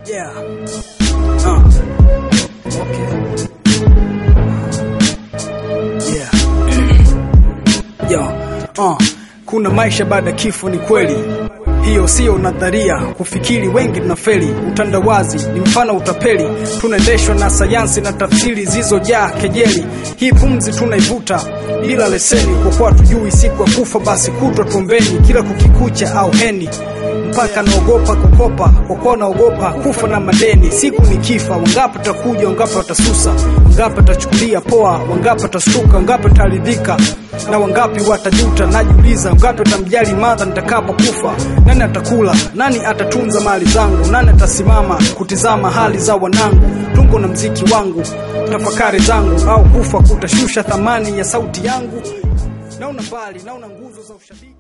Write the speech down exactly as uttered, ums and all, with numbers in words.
Yeah. Uh. Okay. Yeah. Yo. Uh. Kuna maisha baada kifo, ni kweli. Hiyo sio nadharia, kufikiri wengi tunafeli. Utandawazi ni mfano utapeli, tunaendeshwa na sayansi na tafsiri zilizojaa kejeli. Hii pumzi tunaivuta bila leseni, kwa kuwa tujui siku ya kufa, basi kutwa tuombeni kila kukikucha au heni. Mpaka naogopa kukopa, kwa kuwa naogopa kufa na madeni. Siku ni kifa, wangapi takuja, wangapi watasusa, wangapi tachukulia poa, wangapi watasuka, wangapi taridhika, na wangapi watajuta. Najiuliza wangapi watamjali madha nitakapo kufa. Nani atakula, nani atatunza mali zangu, nani atasimama kutizama hali za wanangu. Tungo na mziki wangu, tafakari zangu, au kufa kutashusha thamani ya sauti yangu. Naona mbali, naona nguzo za ushabiki.